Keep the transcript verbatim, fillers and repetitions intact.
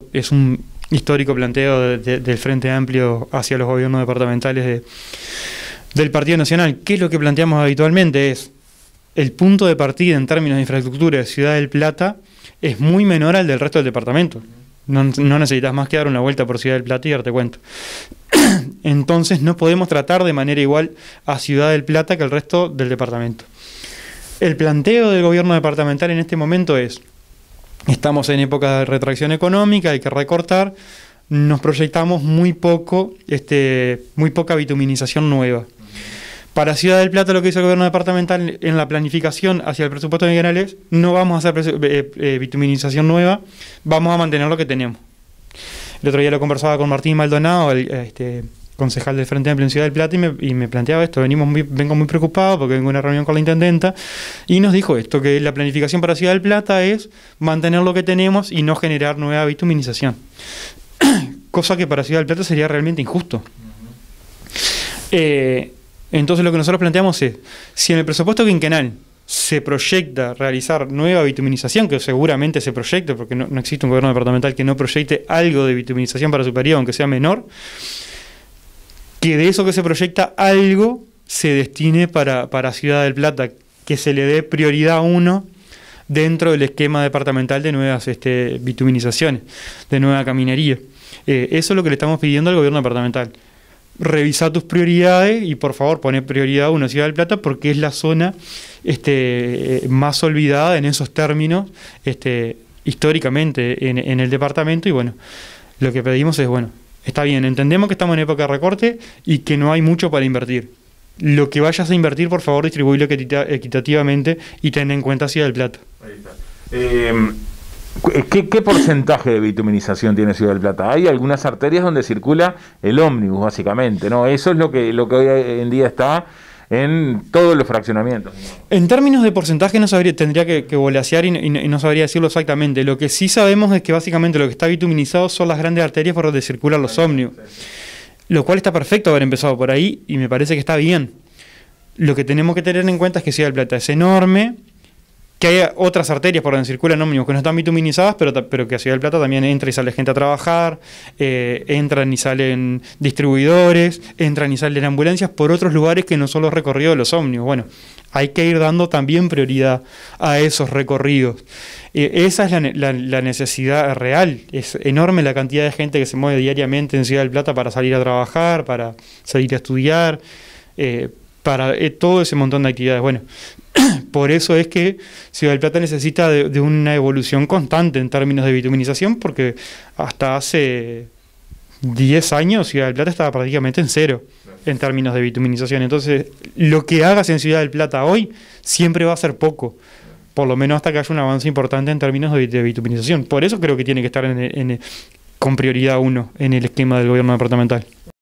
es un histórico planteo de, de, del Frente Amplio hacia los gobiernos departamentales de, del Partido Nacional. ¿Qué es lo que planteamos habitualmente? Es el punto de partida en términos de infraestructura de Ciudad del Plata es muy menor al del resto del departamento. No, no necesitas más que dar una vuelta por Ciudad del Plata y darte cuenta. Entonces no podemos tratar de manera igual a Ciudad del Plata que el resto del departamento. El planteo del gobierno departamental en este momento es: estamos en época de retracción económica, hay que recortar, nos proyectamos muy poco, este, muy poca bituminización nueva. Para Ciudad del Plata, lo que hizo el gobierno departamental en la planificación hacia el presupuesto de generales, no vamos a hacer eh, eh, bituminización nueva, vamos a mantener lo que tenemos. El otro día lo conversaba con Martín Maldonado, el este, concejal del Frente Amplio en Ciudad del Plata, y me, y me planteaba esto. Venimos muy, vengo muy preocupado porque vengo a una reunión con la intendenta, y nos dijo esto, que la planificación para Ciudad del Plata es mantener lo que tenemos y no generar nueva bituminización. Cosa que para Ciudad del Plata sería realmente injusto. Eh... Entonces lo que nosotros planteamos es, si en el presupuesto quinquenal se proyecta realizar nueva bituminización, que seguramente se proyecte, porque no, no existe un gobierno departamental que no proyecte algo de bituminización para su periodo, aunque sea menor, que de eso que se proyecta algo se destine para, para Ciudad del Plata, que se le dé prioridad uno dentro del esquema departamental de nuevas este, bituminizaciones, de nueva caminería. Eh, eso es lo que le estamos pidiendo al gobierno departamental. Revisar tus prioridades y por favor poner prioridad uno a Ciudad del Plata, porque es la zona este, más olvidada en esos términos este, históricamente en, en el departamento. Y bueno, lo que pedimos es, bueno, está bien, entendemos que estamos en época de recorte y que no hay mucho para invertir. Lo que vayas a invertir, por favor, distribuirlo equitativamente y ten en cuenta Ciudad del Plata. Ahí está. Eh... ¿Qué, ¿Qué porcentaje de bituminización tiene Ciudad del Plata? Hay algunas arterias donde circula el ómnibus, básicamente, ¿no? Eso es lo que, lo que hoy en día está en todos los fraccionamientos. En términos de porcentaje no sabría, tendría que, que volasear y, y, y no sabría decirlo exactamente. Lo que sí sabemos es que básicamente lo que está bituminizado son las grandes arterias por donde circulan los ómnibus. Lo cual está perfecto haber empezado por ahí y me parece que está bien. Lo que tenemos que tener en cuenta es que Ciudad del Plata es enorme, que hay otras arterias por donde circulan ómnibus que no están bituminizadas, pero, pero que a Ciudad del Plata también entra y sale gente a trabajar, eh, entran y salen distribuidores, entran y salen ambulancias por otros lugares que no son los recorridos de los ómnibus. Bueno, hay que ir dando también prioridad a esos recorridos. Eh, esa es la, la, la necesidad real. Es enorme la cantidad de gente que se mueve diariamente en Ciudad del Plata para salir a trabajar, para salir a estudiar, eh, para eh, todo ese montón de actividades. Bueno, por eso es que Ciudad del Plata necesita de, de una evolución constante en términos de bituminización, porque hasta hace diez años Ciudad del Plata estaba prácticamente en cero en términos de bituminización. Entonces, lo que hagas en Ciudad del Plata hoy siempre va a ser poco, por lo menos hasta que haya un avance importante en términos de, de bituminización. Por eso creo que tiene que estar en, en, con prioridad uno en el esquema del gobierno departamental.